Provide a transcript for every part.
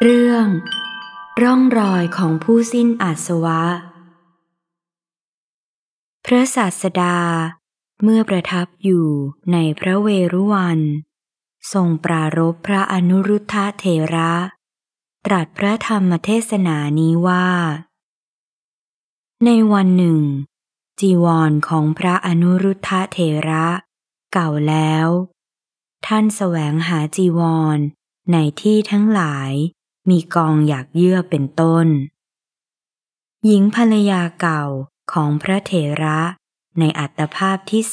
เรื่องร่องรอยของผู้สิ้นอาสวะพระศาสดาเมื่อประทับอยู่ในพระเวรุวันทรงปรารภพระอนุรุทธะเถระตรัสพระธรรมเทศนานี้ว่าในวันหนึ่งจีวรของพระอนุรุทธะเถระเก่าแล้วท่านแสวงหาจีวรในที่ทั้งหลายมีกองหยากเยื่อเป็นต้นหญิงภรรยาเก่าของพระเถระในอัตภาพที่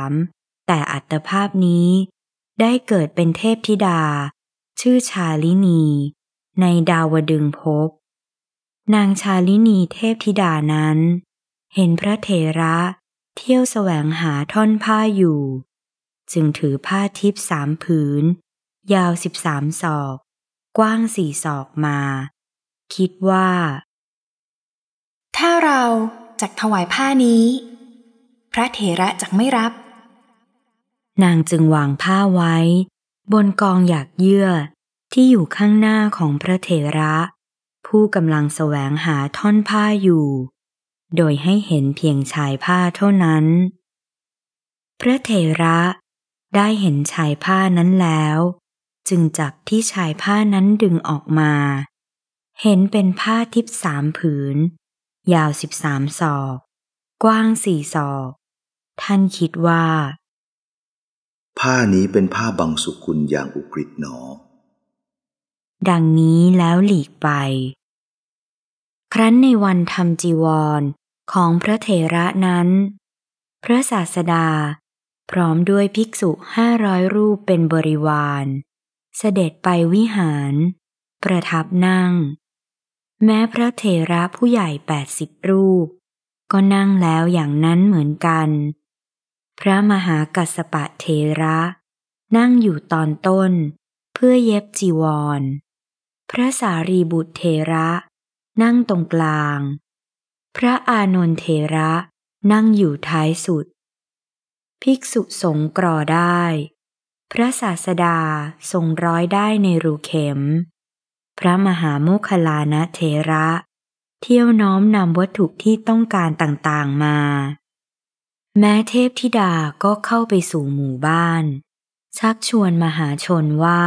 3แต่อัตภาพนี้ได้เกิดเป็นเทพธิดาชื่อชาลินีในดาวดึงส์ภพนางชาลินีเทพธิดานั้นเห็นพระเถระเที่ยวแสวงหาท่อนผ้าอยู่จึงถือผ้าทิพย์3 ผืนยาว13 ศอกกว้าง4 ศอกมาคิดว่าถ้าเราจักถวายผ้านี้พระเถระจักไม่รับนางจึงวางผ้าไว้บนกองหยากเยื่อที่อยู่ข้างหน้าของพระเถระผู้กำลังแสวงหาท่อนผ้าอยู่โดยให้เห็นเพียงชายผ้าเท่านั้นพระเถระได้เห็นชายผ้านั้นแล้วจึงจับที่ชายผ้านั้นดึงออกมาเห็นเป็นผ้าทิพย์3 ผืนยาว13 ศอกกว้าง4 ศอกท่านคิดว่าผ้านี้เป็นผ้าบังสุกุลอย่างอุกฤษหนอดังนี้แล้วหลีกไปครั้นในวันทำจีวรของพระเถระนั้นพระศาสดาพร้อมด้วยภิกษุ500 รูปเป็นบริวารเสด็จไปวิหารประทับนั่งแม้พระเถระผู้ใหญ่80 รูปก็นั่งแล้วอย่างนั้นเหมือนกันพระมหากัสสปะเถระนั่งอยู่ตอนต้นเพื่อเย็บจีวรพระสารีบุตรเถระนั่งตรงกลางพระอานนท์เถระนั่งอยู่ท้ายสุดภิกษุสงฆ์กรอได้พระศาสดาทรงร้อยได้ในรูเข็มพระมหาโมคคัลลานะเถระเที่ยวน้อมนำวัตถุที่ต้องการต่างๆมาแม้เทพธิดาก็เข้าไปสู่หมู่บ้านชักชวนมหาชนว่า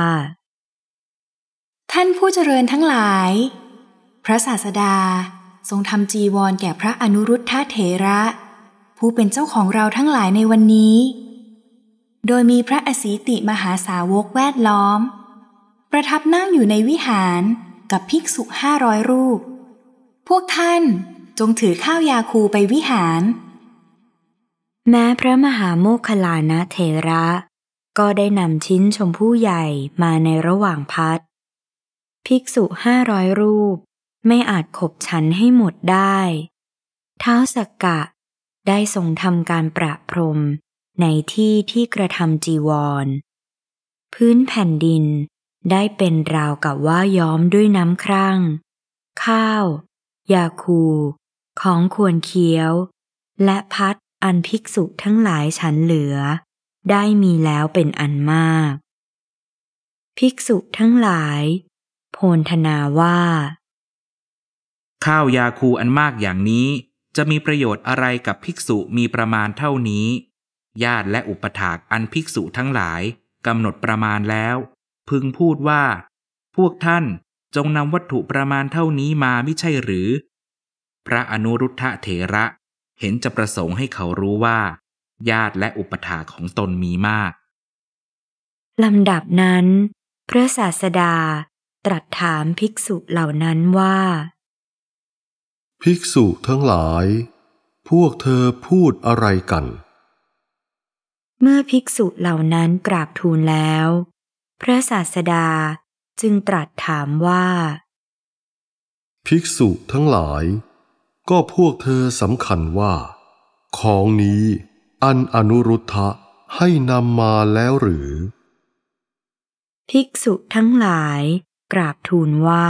ท่านผู้เจริญทั้งหลายพระศาสดาทรงทำจีวรแก่พระอนุรุทธะเถระผู้เป็นเจ้าของเราทั้งหลายในวันนี้โดยมีพระอสีติมหาสาวกแวดล้อมประทับนั่งอยู่ในวิหารกับภิกษุ500 รูปพวกท่านจงถือข้าวยาคูไปวิหารแม้พระมหาโมคคัลลานะเถระก็ได้นำชิ้นชมพู่ใหญ่มาในระหว่างพัดภิกษุ500 รูปไม่อาจขบฉันให้หมดได้ท้าวสักกะได้ทรงทำการประพรมในที่ที่กระทำจีวรพื้นแผ่นดินได้เป็นราวกับว่าย้อมด้วยน้ำครั่งข้าวยาคูของควรเคี้ยวและพัดอันภิกษุทั้งหลายฉันเหลือได้มีแล้วเป็นอันมากภิกษุทั้งหลายโพลธนาว่าข้าวยาคูอันมากอย่างนี้จะมีประโยชน์อะไรกับภิกษุมีประมาณเท่านี้ญาติและอุปถากอันภิกษุทั้งหลายกำหนดประมาณแล้วพึงพูดว่าพวกท่านจงนำวัตถุประมาณเท่านี้มามิใช่หรือพระอนุรุทธะเถระเห็นจะประสงค์ให้เขารู้ว่าญาติและอุปถากของตนมีมากลำดับนั้นพระศาสดาตรัสถามภิกษุเหล่านั้นว่าภิกษุทั้งหลายพวกเธอพูดอะไรกันเมื่อภิกษุเหล่านั้นกราบทูลแล้วพระศาสดาจึงตรัสถามว่าภิกษุทั้งหลายก็พวกเธอสำคัญว่าของนี้อันอนุรุทธะให้นำมาแล้วหรือภิกษุทั้งหลายกราบทูลว่า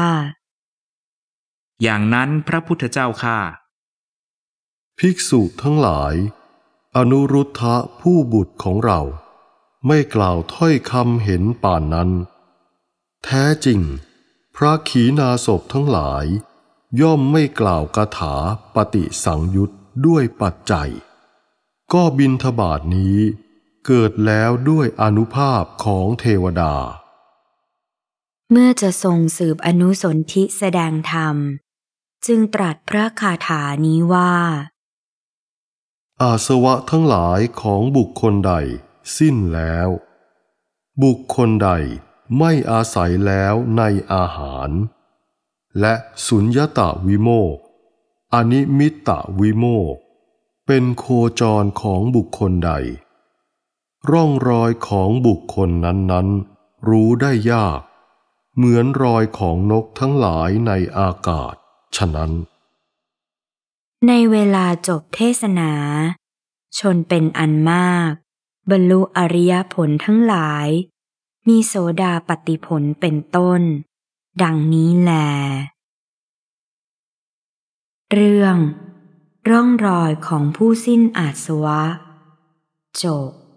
อย่างนั้นพระพุทธเจ้าข้าภิกษุทั้งหลายอนุรุทธะผู้บุตรของเราไม่กล่าวถ้อยคำเห็นป่านนั้นแท้จริงพพระขีณาสพทั้งหลายย่อมไม่กล่าวคาถาปฏิสังยุตด้วยปัจจัยก็บิณฑบาตนี้เกิดแล้วด้วยอานุภาพของเทวดาเมื่อจะทรงสืบอนุสนธิแสดงธรรมจึงตรัสพระคาถานี้ว่าอาสวะทั้งหลายของบุคคลใดสิ้นแล้วบุคคลใดไม่อาศัยแล้วในอาหารและสุญญตวิโมกข์อนิมิตตวิโมกข์เป็นโคจรของบุคคลใดร่องรอยของบุคคลนั้นๆรู้ได้ยากเหมือนรอยของนกทั้งหลายในอากาศฉะนั้นในเวลาจบเทศนาชนเป็นอันมากบรรลุอริยผลทั้งหลายมีโสดาปัตติผลเป็นต้นดังนี้แลเรื่องร่องรอยของผู้สิ้นอาสวะจบ